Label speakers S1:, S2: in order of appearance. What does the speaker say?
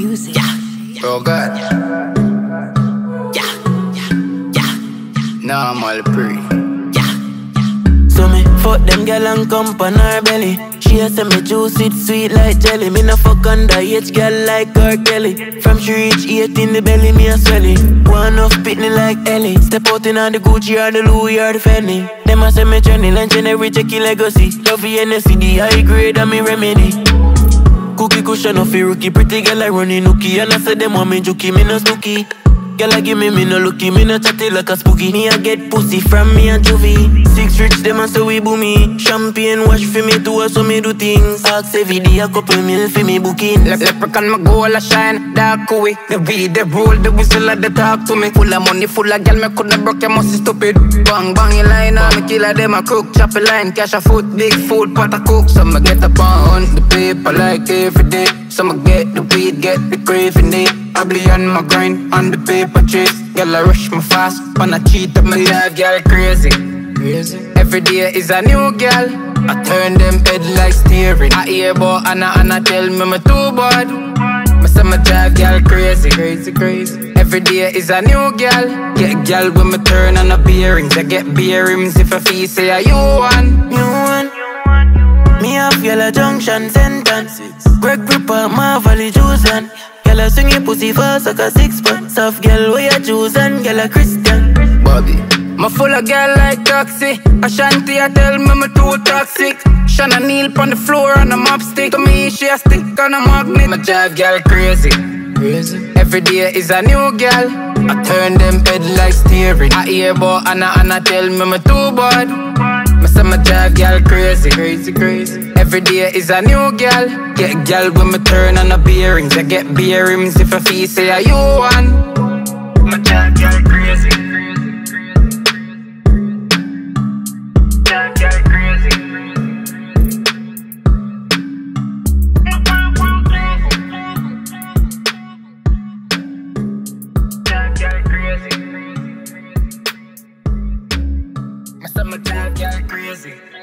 S1: music.
S2: Yeah. Oh God. Yeah. Normal pre.
S1: Yeah. So me fuck them gal and come on her belly. She a say me juice it sweet like jelly. Me no fuck underage gal like R. Kelly. From she reach 8 in the belly, me a swelly. One off pitney like Ellie. Step out in on the Gucci or the Louis or the Fendi. Them a say me journey lunch and every checky legacy. Love the NSC, the high grade and me remedy. Cookie cushion off a rookie, pretty girl I running nookie. And I say them want me jokey, me no spooky. Girl I give me no looky, me no chatty like a spooky. Me I get pussy from me and Juvie. 6 rich them and so we boomy. Champagne wash for me too, so me do things. Ask every day a couple mil for me booking.
S2: Leprechaun my goal a shine, dark cool. The weed, the roll, the whistle they talk to me. Full of money, full of gal, me coulda broke your musty stupid. Bang bang your line, all me killer them a crook. Chop a line, cash a foot, big food, pot a cook. So me get up on the paper like every day. So me get the weed, get the craving it. I be on my grind, on the paper chase. Girl I rush me fast, wanna cheat up my drive, girl crazy. Every day is a new girl. I turn them head like steering. I hear about Anna tell me me too bad. Me say me drive girl crazy. Every day is a new girl. Get girl when me turn on the bearings. I get bearings if I feel say are you one.
S1: You one. Me off Yellow Junction sentence. Greg Ripper, Marvelly Juice. Girl I swing your pussy fast like a 6-pack. Soft girl where you choose and girl a Christian.
S2: Bobby, me full of girl like taxi. Ashanti I tell me too toxic. Shanna kneel on the floor on a mop stick. To me she a stick on a magnet. Me drive girl crazy. Every day is a new girl. I turn them head like steering. I hear about Anna tell me too bad. Me say me drive girl crazy. Every day is a new girl. Get girl when me turn on the bearings. I get bearings if I feel say are you one. Me drive girl crazy. Drive girl crazy. Drive girl crazy. Me say me drive girl crazy.